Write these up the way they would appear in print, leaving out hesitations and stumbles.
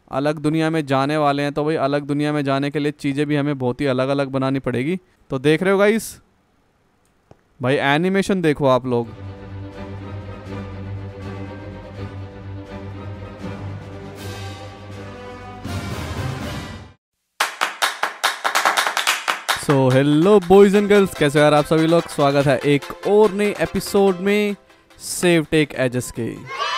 अलग दुनिया में जाने वाले हैं, तो भाई अलग दुनिया में जाने के लिए चीज़ें भी हमें बहुत ही अलग अलग बनानी पड़ेगी। तो देख रहे हो गाइस, भाई एनिमेशन देखो आप लोग। So hello boys and girls, कैसे हो यार आप सभी लोग। स्वागत है एक और नए एपिसोड में सेव टेक एजेस के।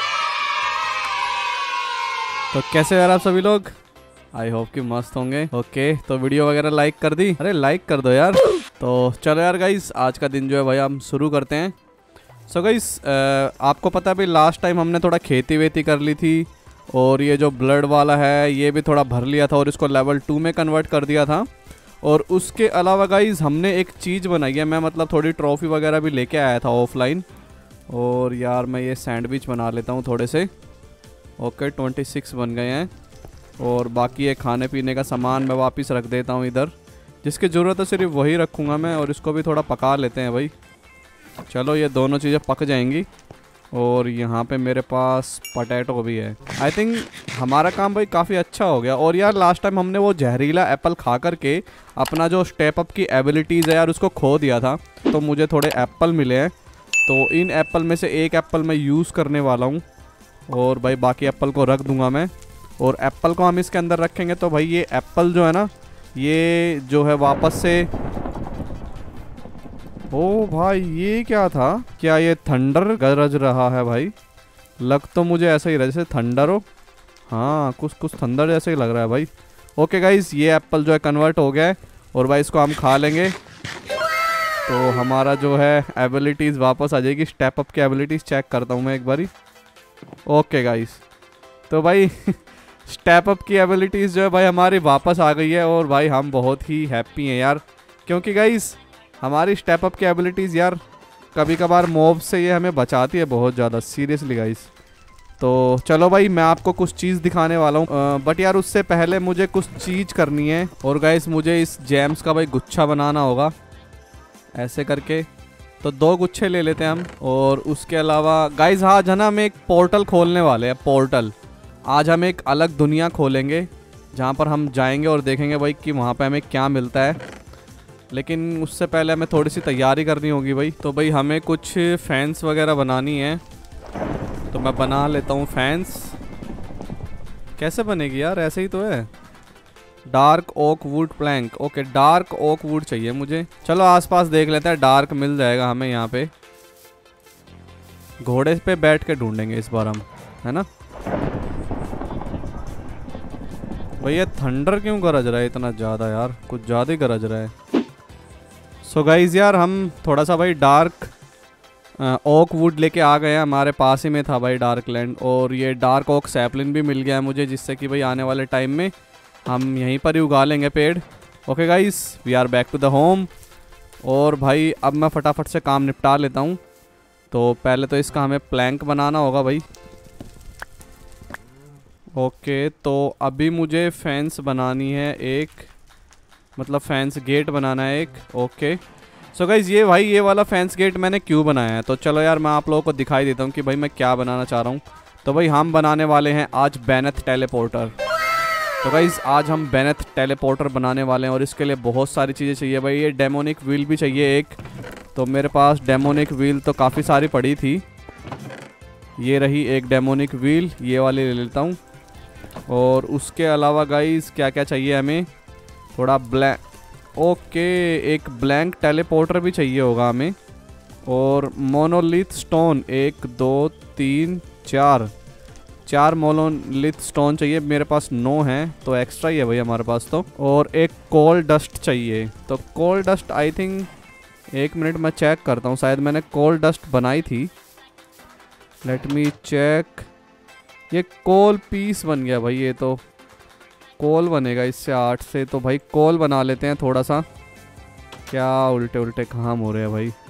तो कैसे हो यार आप सभी लोग, आई होप कि मस्त होंगे। ओके, तो वीडियो वगैरह लाइक कर दी? अरे लाइक कर दो यार। तो चलो यार गाइस, आज का दिन जो है भाई हम शुरू करते हैं। सो गाइस, आपको पता है भाई लास्ट टाइम हमने थोड़ा खेती वेती कर ली थी, और ये जो ब्लड वाला है ये भी थोड़ा भर लिया था और इसको लेवल 2 में कन्वर्ट कर दिया था। और उसके अलावा गाइज हमने एक चीज़ बनाई है, मैं मतलब थोड़ी ट्रॉफ़ी वगैरह भी लेके आया था ऑफलाइन। और यार मैं ये सैंडविच बना लेता हूँ थोड़े से। ओके 26 बन गए हैं, और बाकी ये खाने पीने का सामान मैं वापस रख देता हूँ इधर। जिसकी ज़रूरत है सिर्फ वही रखूँगा मैं, और इसको भी थोड़ा पका लेते हैं भाई। चलो ये दोनों चीज़ें पक जाएंगी। और यहाँ पे मेरे पास पोटैटो भी है। आई थिंक हमारा काम भाई काफ़ी अच्छा हो गया। और यार लास्ट टाइम हमने वो जहरीला एप्पल खा करके अपना जो स्टेप अप की एबिलिटीज़ है यार उसको खो दिया था। तो मुझे थोड़े एप्पल मिले हैं, तो इन एप्पल में से एक एप्पल मैं यूज़ करने वाला हूँ, और भाई बाकी एप्पल को रख दूँगा मैं। और एप्पल को हम इसके अंदर रखेंगे तो भाई ये एप्पल जो है ना, ये जो है वापस से। ओ भाई ये क्या था? क्या ये थंडर गरज रहा है भाई? लग तो मुझे ऐसा ही रहा जैसे थंडर हो। हाँ कुछ थंडर जैसे ही लग रहा है भाई। ओके गाइस, ये एप्पल जो है कन्वर्ट हो गया है, और भाई इसको हम खा लेंगे तो हमारा जो है एबिलिटीज़ वापस आ जाएगी। स्टेप अप की एबिलिटीज़ चेक करता हूँ मैं एक बारी। ओके गाइस, तो भाई स्टेप अप की एबिलिटीज़ जो है भाई हमारी वापस आ गई है, और भाई हम बहुत ही हैप्पी हैं यार, क्योंकि गाइस हमारी स्टेप अप की एबिलिटीज़ यार कभी कभार मॉब से ये हमें बचाती है बहुत ज़्यादा, सीरियसली गाइस। तो चलो भाई मैं आपको कुछ चीज़ दिखाने वाला हूँ, बट यार उससे पहले मुझे कुछ चीज़ करनी है। और गाइस मुझे इस जैम्स का भाई गुच्छा बनाना होगा ऐसे करके। तो 2 गुच्छे ले लेते हैं हम। और उसके अलावा गाइस आज है ना, हम एक पोर्टल खोलने वाले हैं। पोर्टल, आज हम एक अलग दुनिया खोलेंगे जहाँ पर हम जाएंगे और देखेंगे भाई कि वहाँ पर हमें क्या मिलता है। लेकिन उससे पहले हमें थोड़ी सी तैयारी करनी होगी भाई। तो भाई हमें कुछ फैंस वगैरह बनानी है, तो मैं बना लेता हूँ फैंस। कैसे बनेगी यार? ऐसे ही तो है। Dark oak wood plank. Okay dark oak wood चाहिए मुझे। चलो आसपास देख लेते हैं, डार्क मिल जाएगा हमें यहाँ पे। घोड़े पे बैठ के ढूंढेंगे इस बार हम, है ना। भैया थंडर क्यों गरज रहा है इतना ज़्यादा यार? कुछ ज़्यादा ही गरज रहा है। सो गाइज़ यार हम थोड़ा सा भाई डार्क ओक वुड लेके आ गए हैं। हमारे पास ही में था भाई डार्क लैंड, और ये डार्क ओक सैपलिन भी मिल गया है मुझे, जिससे कि भाई आने वाले टाइम में हम यहीं पर ही उगा लेंगे पेड़। Okay guys, we are back to the home. और भाई अब मैं फटाफट से काम निपटा लेता हूँ। तो पहले तो इसका हमें प्लैंक बनाना होगा भाई। ओके, तो अभी मुझे फेंस बनानी है एक, मतलब फेंस गेट बनाना है एक। ओके सो गाइज ये भाई ये वाला फेंस गेट मैंने क्यों बनाया है, तो चलो यार मैं आप लोगों को दिखाई देता हूँ कि भाई मैं क्या बनाना चाह रहा हूँ। तो भाई हम बनाने वाले हैं आज बेनेथ टेलीपोर्टर। तो गाइज आज हम बेनेथ टेलीपोर्टर बनाने वाले हैं, और इसके लिए बहुत सारी चीज़ें चाहिए भाई। ये डेमोनिक व्हील भी चाहिए एक, तो मेरे पास डेमोनिक व्हील तो काफ़ी सारी पड़ी थी। ये रही एक डेमोनिक व्हील, ये वाली ले लेता हूँ। और उसके अलावा गाइज क्या क्या चाहिए हमें? थोड़ा ब्लैंक, ओके एक ब्लैंक टेलीपोर्टर भी चाहिए होगा हमें। और मोनोलिथ स्टोन 1 2 3 4 मोनोलिथ स्टोन चाहिए। मेरे पास 9 हैं, तो एक्स्ट्रा ही है भाई हमारे पास तो। और एक कोल डस्ट चाहिए। तो कोल डस्ट आई थिंक, एक मिनट मैं चेक करता हूँ, शायद मैंने कोल डस्ट बनाई थी। Let me check. ये कोल पीस बन गया भाई, ये तो कोल बनेगा इससे 8 से। तो भाई कोल बना लेते हैं थोड़ा सा। क्या उल्टे उल्टे काम हो रहे हैं भाई?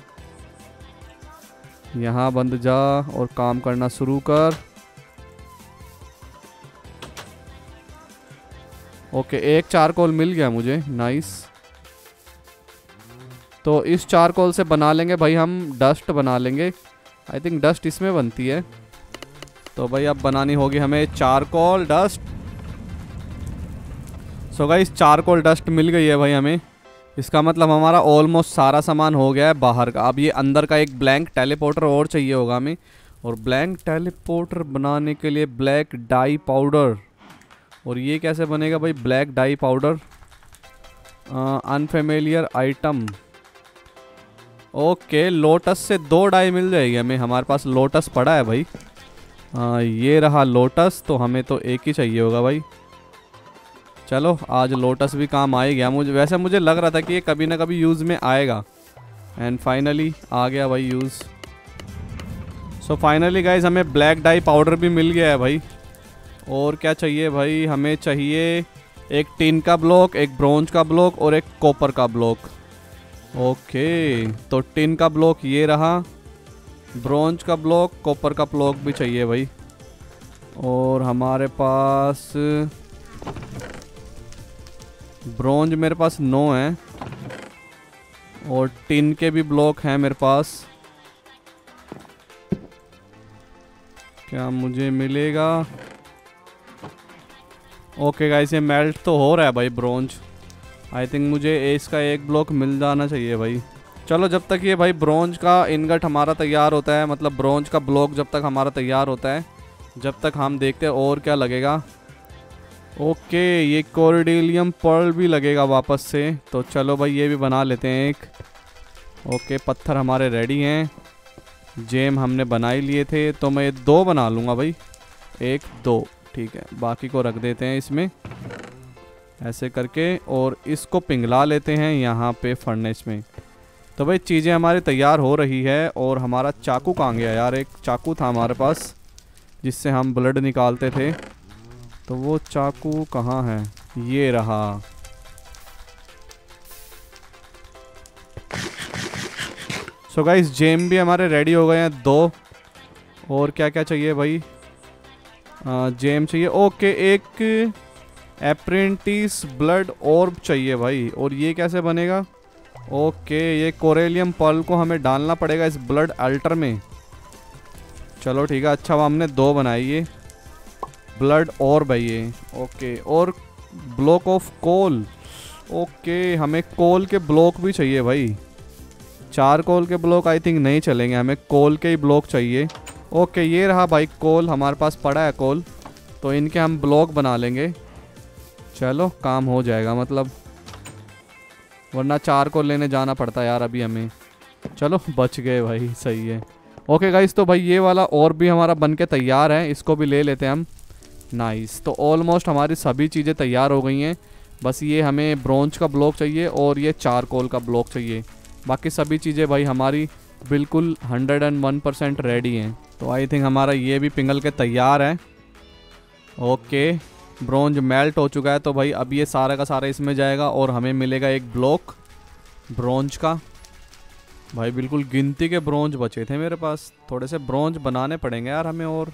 यहाँ बंद जा और काम करना शुरू कर। ओके एक चारकोल मिल गया मुझे, नाइस। तो इस चारकोल से बना लेंगे भाई हम डस्ट बना लेंगे। आई थिंक डस्ट इसमें बनती है। तो भाई अब बनानी होगी हमें charcoal dust. So guys charcoal dust मिल गई है भाई हमें। इसका मतलब हमारा ऑलमोस्ट सारा सामान हो गया है बाहर का। अब ये अंदर का एक ब्लैंक टेलीपोर्टर और चाहिए होगा हमें। और ब्लैंक टेलीपोर्टर बनाने के लिए ब्लैक डाई पाउडर। और ये कैसे बनेगा भाई black dye powder? Unfamiliar item. Okay lotus से 2 डाई मिल जाएगी हमें। हमारे पास लोटस पड़ा है भाई। ये रहा लोटस। तो हमें तो एक ही चाहिए होगा भाई। चलो आज लोटस भी काम आ ही गया। मुझे लग रहा था कि ये कभी ना कभी यूज़ में आएगा। एंड फाइनली आ गया भाई यूज़। सो फाइनली गाइज हमें ब्लैक डाई पाउडर भी मिल गया है भाई। और क्या चाहिए भाई? हमें चाहिए एक टिन का ब्लॉक, एक ब्रोंज का ब्लॉक और एक कॉपर का ब्लॉक। ओके तो टिन का ब्लॉक ये रहा, ब्रोंज का ब्लॉक, कॉपर का ब्लॉक भी चाहिए भाई। और हमारे पास ब्रोंज मेरे पास 9 है और टिन के भी ब्लॉक हैं मेरे पास। क्या मुझे मिलेगा? ओके गाइस ये मेल्ट तो हो रहा है भाई ब्रोंज। आई थिंक मुझे इसका एक ब्लॉक मिल जाना चाहिए भाई। चलो जब तक ये भाई ब्रोंज का इनगट हमारा तैयार होता है, मतलब ब्रोंज का ब्लॉक जब तक हमारा तैयार होता है, जब तक हम देखते हैं और क्या लगेगा। ओके ये कोरिडेलियम पर्ल भी लगेगा वापस से। तो चलो भाई ये भी बना लेते हैं एक। ओके पत्थर हमारे रेडी हैं। जेम हमने बना ही लिए थे तो मैं 2 बना लूँगा भाई। 1 2 ठीक है। बाकी को रख देते हैं इसमें ऐसे करके और इसको पिघला लेते हैं यहाँ पे फर्नेस में। तो भाई चीज़ें हमारी तैयार हो रही है। और हमारा चाकू कहाँ गया यार? एक चाकू था हमारे पास जिससे हम ब्लड निकालते थे। तो वो चाकू कहाँ है? ये रहा। सो गाइस जेम भी हमारे रेडी हो गए हैं 2। और क्या क्या चाहिए भाई? जेम चाहिए। ओके एक अप्रेंटिस ब्लड ऑर्ब चाहिए भाई। और ये कैसे बनेगा? ओके ये कोरेलियम पर्ल को हमें डालना पड़ेगा इस ब्लड अल्टर में। चलो ठीक है। अच्छा हमने 2 बनाई ये ब्लड ऑर्ब है ये। ओके और ब्लॉक ऑफ कोल। ओके हमें कोल के ब्लॉक भी चाहिए भाई। 4 कोल के ब्लॉक आई थिंक नहीं चलेंगे, हमें कोल के ही ब्लॉक चाहिए। ओके ये रहा भाई कोल, हमारे पास पड़ा है कोल। तो इनके हम ब्लॉक बना लेंगे। चलो काम हो जाएगा मतलब, वरना 4 कोल लेने जाना पड़ता यार अभी हमें। चलो बच गए भाई, सही है। ओके गाइस तो भाई ये वाला और भी हमारा बन के तैयार है, इसको भी ले लेते हैं हम। नाइस। तो ऑलमोस्ट हमारी सभी चीज़ें तैयार हो गई हैं। बस ये हमें ब्रोंज का ब्लॉक चाहिए और ये 4 कोल का ब्लॉक चाहिए। बाकी सभी चीज़ें भाई हमारी बिल्कुल 101% रेडी हैं। तो आई थिंक हमारा ये भी पिघल के तैयार है। ओके ब्रोंज मेल्ट हो चुका है। तो भाई अब ये सारा का सारा इसमें जाएगा और हमें मिलेगा एक ब्लॉक ब्रोंज का। भाई बिल्कुल गिनती के ब्रोंज बचे थे मेरे पास, थोड़े से ब्रोंज बनाने पड़ेंगे यार हमें और।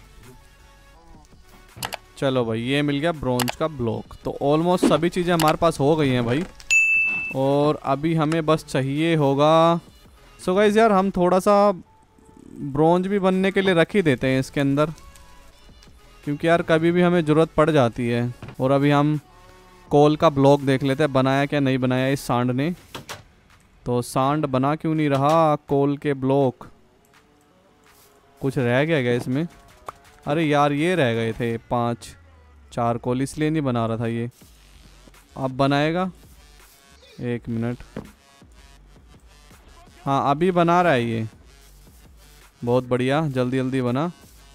चलो भाई ये मिल गया ब्रोंज का ब्लॉक। तो ऑलमोस्ट सभी चीज़ें हमारे पास हो गई हैं भाई। और अभी हमें बस चाहिए होगा। सो गाइस यार हम थोड़ा सा ब्रोंज भी बनने के लिए रख ही देते हैं इसके अंदर, क्योंकि यार कभी भी हमें ज़रूरत पड़ जाती है। और अभी हम कोल का ब्लॉक देख लेते हैं बनाया क्या नहीं बनाया इस सांड ने। तो सांड बना क्यों नहीं रहा कोल के ब्लॉक? कुछ रह गया इसमें? अरे यार ये रह गए थे 4 कोल, इसलिए नहीं बना रहा था ये। अब बनाएगा, 1 मिनट। हाँ अभी बना रहा है ये, बहुत बढ़िया, जल्दी जल्दी बना।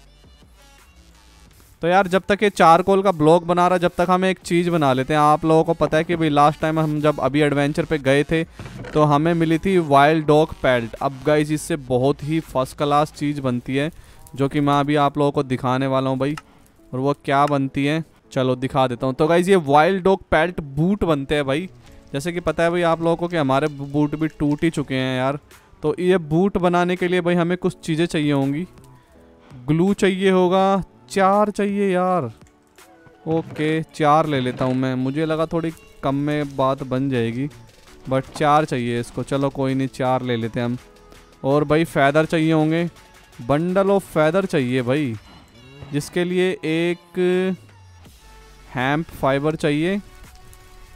तो यार जब तक ये 4 कोल का ब्लॉक बना रहा है, जब तक हम एक चीज़ बना लेते हैं। आप लोगों को पता है कि भाई लास्ट टाइम हम जब अभी एडवेंचर पे गए थे तो हमें मिली थी वाइल्ड डॉग पेल्ट। अब गाइस इससे बहुत ही फर्स्ट क्लास चीज़ बनती है, जो कि मैं अभी आप लोगों को दिखाने वाला हूँ भाई। और वो क्या बनती है चलो दिखा देता हूँ। तो गाइस ये वाइल्ड डॉग पेल्ट बूट बनते हैं भाई। जैसे कि पता है भाई आप लोगों को कि हमारे बूट भी टूट ही चुके हैं यार। तो ये बूट बनाने के लिए भाई हमें कुछ चीज़ें चाहिए होंगी। ग्लू चाहिए होगा, 4 चाहिए यार। ओके 4 ले लेता हूँ मैं, मुझे लगा थोड़ी कम में बात बन जाएगी, बट 4 चाहिए इसको। चलो कोई नहीं 4 ले लेते हैं हम। और भाई फैदर चाहिए होंगे, बंडल ऑफ फैदर चाहिए भाई, जिसके लिए एक हैम्प फाइबर चाहिए।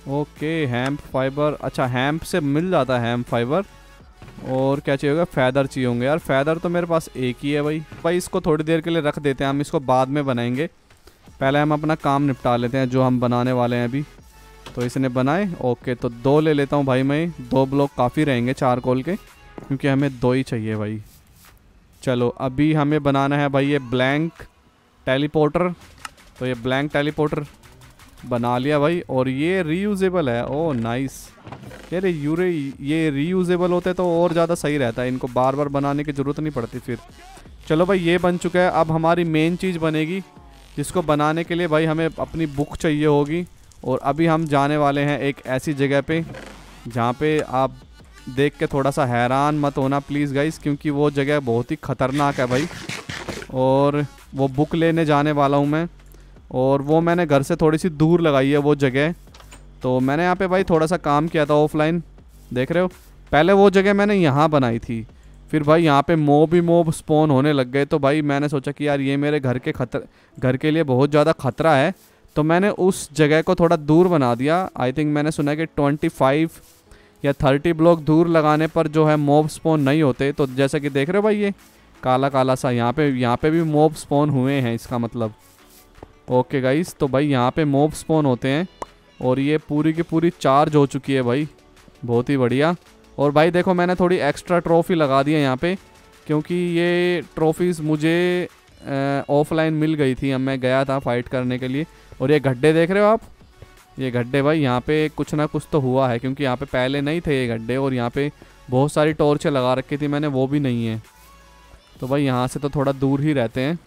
ओके हैम्प फाइबर, अच्छा हैम्प से मिल जाता है हैम्प फाइबर। और क्या चाहिए होगा, फैदर चाहिए होंगे यार। फैदर तो मेरे पास एक ही है भाई। इसको थोड़ी देर के लिए रख देते हैं, हम इसको बाद में बनाएंगे। पहले हम अपना काम निपटा लेते हैं जो हम बनाने वाले हैं अभी। तो इसने बनाए, ओके तो 2 ले लेता हूँ भाई मैं। 2 ब्लॉक काफ़ी रहेंगे चारकोल के, क्योंकि हमें 2 ही चाहिए भाई। चलो अभी हमें बनाना है भाई ये ब्लैंक टेलीपोर्टर। तो ये ब्लैंक टेलीपोर्टर बना लिया भाई। और ये रीयूजेबल है, ओह नाइस। यार ये रीयूजेबल होते तो और ज़्यादा सही रहता है, इनको बार बार बनाने की ज़रूरत नहीं पड़ती फिर। चलो भाई ये बन चुका है। अब हमारी मेन चीज़ बनेगी, जिसको बनाने के लिए भाई हमें अपनी बुक चाहिए होगी। और अभी हम जाने वाले हैं एक ऐसी जगह पे जहाँ पे आप देख के थोड़ा सा हैरान मत होना प्लीज़ गाइस, क्योंकि वो जगह बहुत ही ख़तरनाक है भाई। और वो बुक लेने जाने वाला हूँ मैं, और वो मैंने घर से थोड़ी सी दूर लगाई है वो जगह। तो मैंने यहाँ पे भाई थोड़ा सा काम किया था ऑफलाइन, देख रहे हो। पहले वो जगह मैंने यहाँ बनाई थी, फिर भाई यहाँ पे मोब स्पॉन होने लग गए। तो भाई मैंने सोचा कि यार ये मेरे घर के लिए बहुत ज़्यादा ख़तरा है। तो मैंने उस जगह को थोड़ा दूर बना दिया। आई थिंक मैंने सुना है कि 25 या 30 ब्लॉक दूर लगाने पर जो है मोब स्पॉन नहीं होते। तो जैसा कि देख रहे हो भाई ये काला काला सा यहाँ पे भी मोब स्पॉन हुए हैं, इसका मतलब। ओके गाइस, तो भाई यहाँ पे मोब स्पॉन होते हैं। और ये पूरी की पूरी चार्ज हो चुकी है भाई, बहुत ही बढ़िया। और भाई देखो मैंने थोड़ी एक्स्ट्रा ट्रॉफ़ी लगा दी है यहाँ पे, क्योंकि ये ट्रॉफ़ीज़ मुझे ऑफलाइन मिल गई थी। अब मैं गया था फाइट करने के लिए। और ये गड्ढे देख रहे हो आप, ये गड्ढे भाई यहाँ पे कुछ ना कुछ तो हुआ है, क्योंकि यहाँ पे पहले नहीं थे ये गड्ढे। और यहाँ पे बहुत सारी टॉर्चें लगा रखी थी मैंने, वो भी नहीं है। तो भाई यहाँ से तो थोड़ा दूर ही रहते हैं।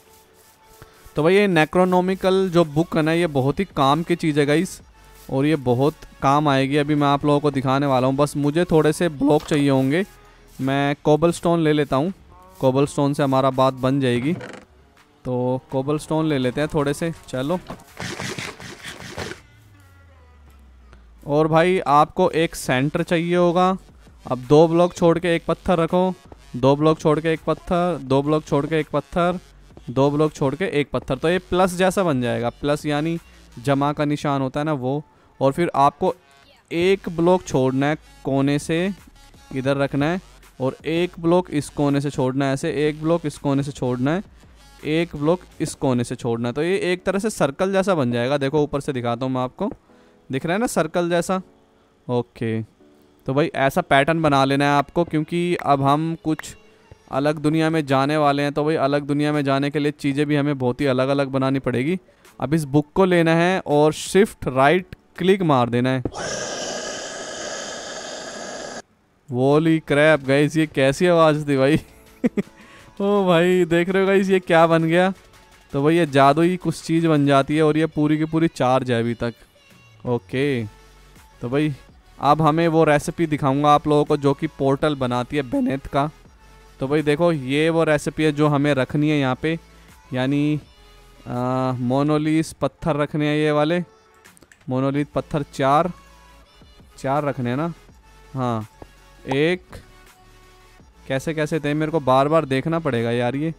तो भाई ये नेक्रोनॉमिकल जो बुक है ना, ये बहुत ही काम की चीज़ है गाइस, और ये बहुत काम आएगी। अभी मैं आप लोगों को दिखाने वाला हूँ। बस मुझे थोड़े से ब्लॉक चाहिए होंगे। मैं कोबल स्टोन ले लेता हूँ, कोबल स्टोन से हमारा बात बन जाएगी। तो कोबल स्टोन ले लेते हैं थोड़े से, चलो। और भाई आपको एक सेंटर चाहिए होगा। अब 2 ब्लॉक छोड़ के एक पत्थर रखो, 2 ब्लॉक छोड़ के एक पत्थर, 2 ब्लॉक छोड़ के एक पत्थर, 2 ब्लॉक छोड़ के एक पत्थर। तो ये प्लस जैसा बन जाएगा, प्लस यानी जमा का निशान होता है ना वो। और फिर आपको एक ब्लॉक छोड़ना है कोने से, इधर रखना है। और एक ब्लॉक इस कोने से छोड़ना है, ऐसे एक ब्लॉक इस कोने से छोड़ना है, एक ब्लॉक इस कोने से छोड़ना है। तो ये एक तरह से सर्कल जैसा बन जाएगा। देखो ऊपर से दिखाता हूँ मैं आपको, दिख रहा है ना सर्कल जैसा। ओके, तो भाई ऐसा पैटर्न बना लेना है आपको, क्योंकि अब हम कुछ अलग दुनिया में जाने वाले हैं। तो भाई अलग दुनिया में जाने के लिए चीज़ें भी हमें बहुत ही अलग अलग बनानी पड़ेगी। अब इस बुक को लेना है और शिफ्ट राइट क्लिक मार देना है। वोली क्रैप गाइस, ये कैसी आवाज़ थी भाई। ओ भाई देख रहे हो गाइस ये क्या बन गया। तो भाई ये जादू ही कुछ चीज़ बन जाती है, और ये पूरी की पूरी चार्ज है अभी तक। ओके, तो भाई अब हमें वो रेसिपी दिखाऊंगा आप लोगों को जो कि पोर्टल बनाती है बेनेथ का। तो भाई देखो ये वो रेसिपी है जो हमें रखनी है यहाँ पे, यानी मोनोलिथ पत्थर रखने हैं, ये वाले मोनोलिथ पत्थर 4 रखने हैं ना। हाँ, एक कैसे कैसे थे मेरे को बार बार देखना पड़ेगा यार ये।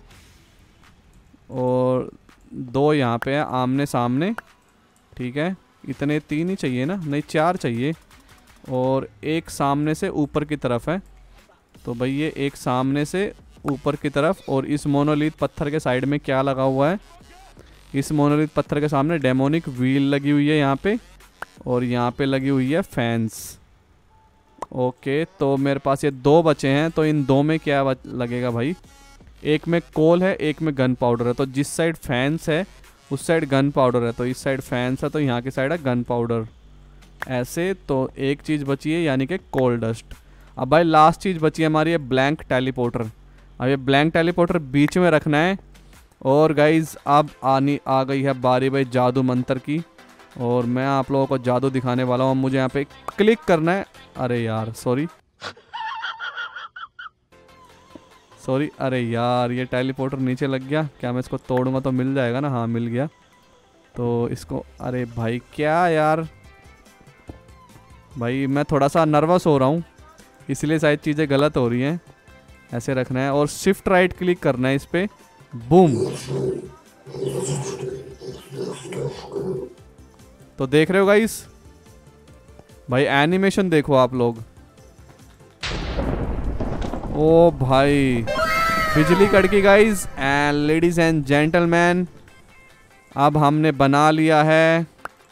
और 2 यहाँ पे है आमने सामने, ठीक है। इतने 3 ही चाहिए ना, नहीं 4 चाहिए। और एक सामने से ऊपर की तरफ है। तो भाई ये एक सामने से ऊपर की तरफ। और इस मोनोलिथ पत्थर के साइड में क्या लगा हुआ है, इस मोनोलिथ पत्थर के सामने डेमोनिक व्हील लगी हुई है यहाँ पे। और यहाँ पे लगी हुई है फैंस। ओके, तो मेरे पास ये 2 बचे हैं। तो इन 2 में क्या लगेगा भाई, एक में कोल है, एक में गन पाउडर है। तो जिस साइड फैंस है उस साइड गन पाउडर है, तो इस साइड फैंस है तो यहाँ की साइड है गन पाउडर, ऐसे। तो एक चीज़ बची है यानी कि कोल डस्ट। अब भाई लास्ट चीज़ बची है हमारी, ये ब्लैंक टेलीपोर्टर। अब ये ब्लैंक टेलीपोर्टर बीच में रखना है। और गाइज अब आ गई है बारी भाई जादू मंत्र की, और मैं आप लोगों को जादू दिखाने वाला हूँ। मुझे यहाँ पे क्लिक करना है। अरे यार सॉरी, अरे यार ये टेलीपोर्टर नीचे लग गया। क्या मैं इसको तोड़ूंगा तो मिल जाएगा ना? हाँ मिल गया। तो इसको, अरे भाई क्या यार, भाई मैं थोड़ा सा नर्वस हो रहा हूँ, इसलिए शायद चीज़ें गलत हो रही हैं। ऐसे रखना है और शिफ्ट राइट क्लिक करना है इस पर, बूम। तो देख रहे हो गाइस, भाई एनिमेशन देखो आप लोग। ओ भाई बिजली कड़की guys and ladies and gentleman, अब हमने बना लिया है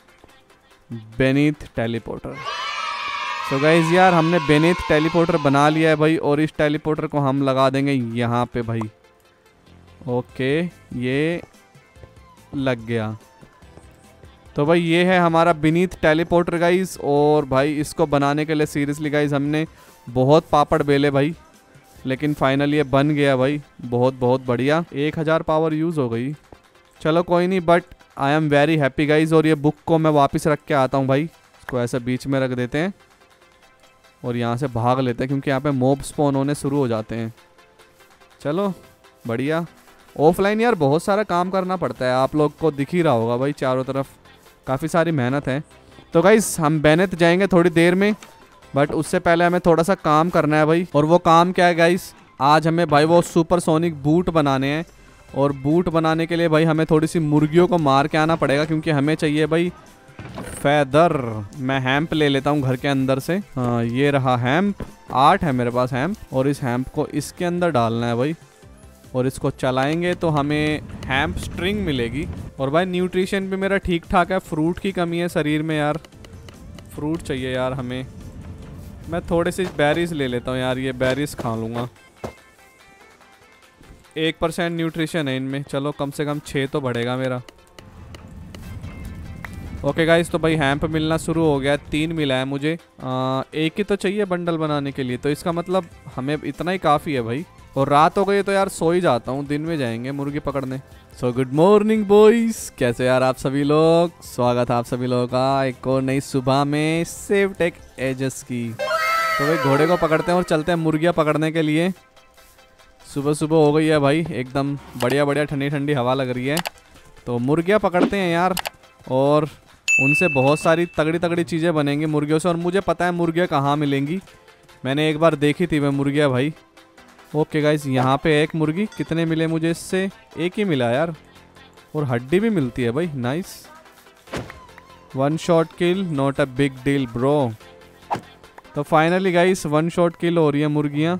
बेनीथ टेलीपोर्टर। तो गाइज यार हमने बेनीथ टेलीपोर्टर बना लिया है भाई, और इस टेलीपोर्टर को हम लगा देंगे यहाँ पे भाई। ओके ये लग गया। तो भाई ये है हमारा बेनीथ टेलीपोर्टर गाइज, और भाई इसको बनाने के लिए सीरियसली गाइज हमने बहुत पापड़ बेले भाई, लेकिन फाइनली ये बन गया भाई। बहुत बहुत बढ़िया। 1000 पावर यूज़ हो गई, चलो कोई नहीं, but I am very happy guys. और ये बुक को मैं वापस रख के आता हूँ भाई, इसको ऐसे बीच में रख देते हैं और यहाँ से भाग लेते हैं, क्योंकि यहाँ पे मॉब स्पॉन होने शुरू हो जाते हैं। चलो बढ़िया। ऑफलाइन यार बहुत सारा काम करना पड़ता है, आप लोग को दिख ही रहा होगा भाई, चारों तरफ काफ़ी सारी मेहनत है। तो गाइस हम बेनेथ जाएंगे थोड़ी देर में, बट उससे पहले हमें थोड़ा सा काम करना है भाई। और वो काम क्या है गाइस, आज हमें भाई वो सुपरसोनिक बूट बनाने हैं, और बूट बनाने के लिए भाई हमें थोड़ी सी मुर्गियों को मार के आना पड़ेगा, क्योंकि हमें चाहिए भाई फैदर। मैं हैम्प ले लेता हूँ घर के अंदर से। हाँ ये रहा हैम्प, 8 है मेरे पास हैम्प, और इस हैम्प को इसके अंदर डालना है भाई, और इसको चलाएंगे तो हमें हैम्प स्ट्रिंग मिलेगी। और भाई न्यूट्रिशन भी मेरा ठीक ठाक है, फ्रूट की कमी है शरीर में यार, फ्रूट चाहिए यार हमें। मैं थोड़े से बेरीज ले लेता हूँ यार, ये बेरीज खा लूँगा। 1% न्यूट्रिशन है इनमें, चलो कम से कम 6 तो बढ़ेगा मेरा। ओके गाइस, तो भाई हैम्प मिलना शुरू हो गया, 3 मिला है मुझे। एक ही तो चाहिए बंडल बनाने के लिए, तो इसका मतलब हमें इतना ही काफ़ी है भाई। और रात हो गई तो यार सो ही जाता हूँ, दिन में जाएंगे मुर्गी पकड़ने। सो गुड मॉर्निंग बॉयज, कैसे यार आप सभी लोग। स्वागत है आप सभी लोगों का एक और नई सुबह में सेव टेक एजेस की। तो भाई घोड़े को पकड़ते हैं और चलते हैं मुर्गियाँ पकड़ने के लिए। सुबह सुबह हो गई है भाई, एकदम बढ़िया बढ़िया ठंडी ठंडी हवा लग रही है, तो मुर्गियाँ पकड़ते हैं यार, और उनसे बहुत सारी तगड़ी तगड़ी चीज़ें बनेंगी मुर्गियों से। और मुझे पता है मुर्गियाँ कहाँ मिलेंगी, मैंने एक बार देखी थी मैं मुर्गियाँ भाई। ओके गाइस, यहाँ पे एक मुर्गी, कितने मिले मुझे इससे, एक ही मिला यार, और हड्डी भी मिलती है भाई, nice. 1 shot kill, not a big deal bro. तो फाइनली गाइस 1 शॉट किल हो रही है मुर्गियाँ।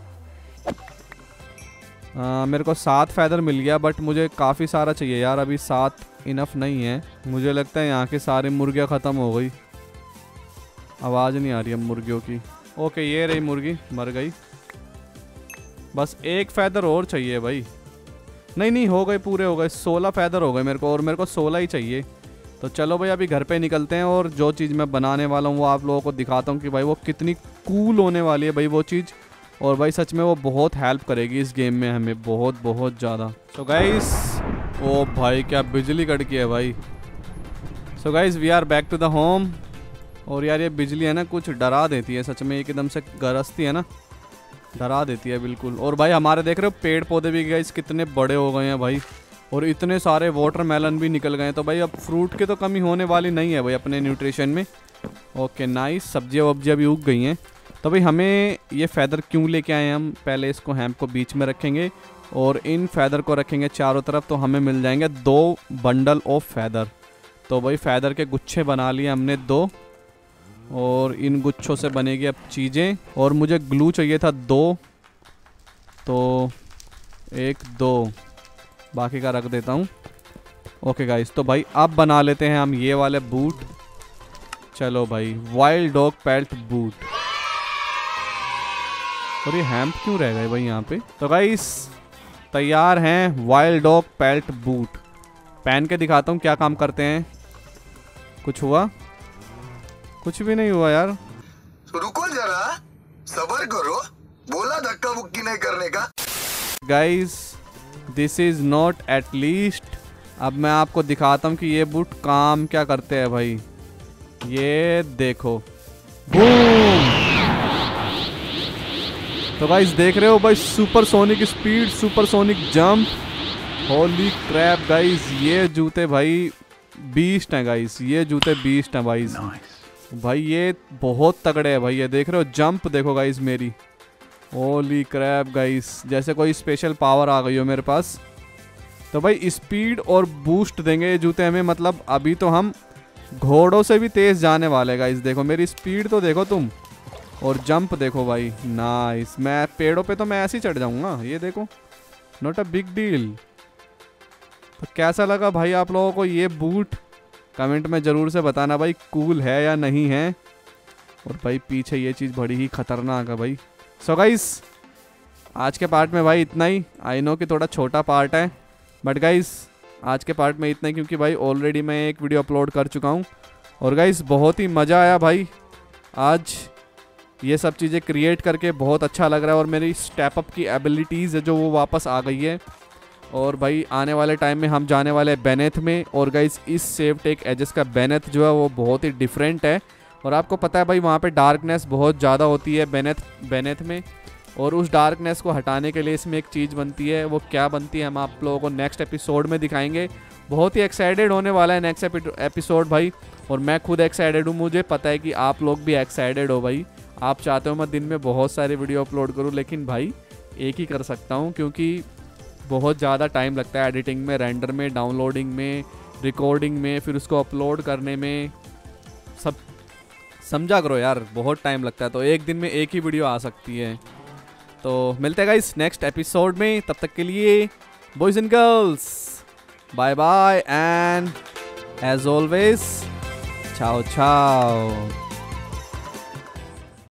मेरे को 7 फैदर मिल गया, बट मुझे काफ़ी सारा चाहिए यार, अभी 7 इनफ नहीं है। मुझे लगता है यहाँ के सारे मुर्गियाँ ख़त्म हो गई, आवाज़ नहीं आ रही है मुर्गियों की। ओके ये रही मुर्गी, मर गई। बस 1 फैदर और चाहिए भाई। नहीं हो गए, पूरे हो गए, 16 फैदर हो गए मेरे को, और मेरे को 16 ही चाहिए। तो चलो भाई अभी घर पे निकलते हैं, और जो चीज़ मैं बनाने वाला हूँ वो आप लोगों को दिखाता हूँ कि भाई वो कितनी कूल होने वाली है भाई वो चीज़। और भाई सच में वो बहुत हेल्प करेगी इस गेम में हमें, बहुत बहुत ज़्यादा। सो गाइस, ओ भाई क्या बिजली कड़की है भाई। So guys we are back to the home. और यार ये बिजली है ना कुछ डरा देती है सच में, एकदम से गरजती है ना, डरा देती है बिल्कुल। और भाई हमारे देख रहे हो पेड़ पौधे भी गाइस कितने बड़े हो गए हैं भाई, और इतने सारे वाटरमेलन भी निकल गए हैं। तो भाई अब फ्रूट की तो कमी होने वाली नहीं है भाई अपने न्यूट्रिशन में। ओके नाइस, सब्जियाँ वब्जियाँ भी उग गई हैं। तो भाई हमें ये फैदर क्यों लेके आए हम, पहले इसको हैम्प को बीच में रखेंगे और इन फैदर को रखेंगे चारों तरफ, तो हमें मिल जाएंगे 2 बंडल ऑफ फैदर। तो भाई फैदर के गुच्छे बना लिए हमने 2, और इन गुच्छों से बनेगी अब चीज़ें। और मुझे ग्लू चाहिए था 2, तो 1 2 बाकी का रख देता हूँ। ओके गाइस, तो भाई अब बना लेते हैं हम ये वाले बूट। चलो भाई, वाइल्ड डॉग पेल्ट बूट। और ये हैम्प क्यों रह गए भाई यहाँ पे। तो गाइस तैयार हैं वाइल्ड डॉग पेल्ट बूट, पहन के दिखाता हूँ क्या काम करते हैं। कुछ हुआ? कुछ भी नहीं हुआ यार। रुको जरा, सब्र करो, बोला धक्का मुक्की नहीं करने का। Guys this is not at least. अब मैं आपको दिखाता हूँ कि ये बूट काम क्या करते हैं भाई। ये देखो, बूम। तो गाइस देख रहे हो भाई, supersonic speed, supersonic jump, holy crap guys. ये जूते भाई बीस्ट हैं गाइस, ये जूते बीस्ट हैं भाई। भाई ये बहुत तगड़े हैं भाई, ये देख रहे हो जंप देखो गाइस मेरी, होली क्रैप गाइस, जैसे कोई स्पेशल पावर आ गई हो मेरे पास। तो भाई स्पीड और बूस्ट देंगे ये जूते हमें, मतलब अभी तो हम घोड़ों से भी तेज जाने वाले गाइस। देखो मेरी स्पीड तो देखो तुम, और जंप देखो भाई, नाइस। मैं पेड़ों पे तो मैं ऐसे ही चढ़ जाऊंगा, ये देखो, नॉट अ बिग डील। तो कैसा लगा भाई आप लोगों को ये बूट? कमेंट में ज़रूर से बताना भाई, कूल है या नहीं है। और भाई पीछे ये चीज़ बड़ी ही खतरनाक है भाई। सो गाइस आज के पार्ट में भाई इतना ही। आई नो कि थोड़ा छोटा पार्ट है, बट गाइस आज के पार्ट में इतना ही, क्योंकि भाई ऑलरेडी मैं एक वीडियो अपलोड कर चुका हूँ। और गाइस बहुत ही मज़ा आया भाई, आज ये सब चीज़ें क्रिएट करके बहुत अच्छा लग रहा है। और मेरी स्टेप अप की एबिलिटीज़ है जो वो वापस आ गई है। और भाई आने वाले टाइम में हम जाने वाले बेनेथ में। और गाइस इस सेव टेक एजेस का बेनेथ जो है वो बहुत ही डिफरेंट है। और आपको पता है भाई वहाँ पे डार्कनेस बहुत ज़्यादा होती है बेनेथ में। और उस डार्कनेस को हटाने के लिए इसमें एक चीज़ बनती है, वो क्या बनती है हम आप लोगों को नेक्स्ट एपिसोड में दिखाएंगे। बहुत ही एक्साइटेड होने वाला है नेक्स्ट एपिसोड भाई। और मैं खुद एक्साइटेड हूँ, मुझे पता है कि आप लोग भी एक्साइटेड हो भाई। आप चाहते हो मैं दिन में बहुत सारे वीडियो अपलोड करूँ, लेकिन भाई एक ही कर सकता हूँ, क्योंकि बहुत ज़्यादा टाइम लगता है एडिटिंग में, रेंडर में, डाउनलोडिंग में, रिकॉर्डिंग में, फिर उसको अपलोड करने में, सब समझा करो यार, बहुत टाइम लगता है। तो एक दिन में एक ही वीडियो आ सकती है। तो मिलते हैं गाइस नेक्स्ट एपिसोड में, तब तक के लिए boys and girls bye bye, and as always ciao चाओ।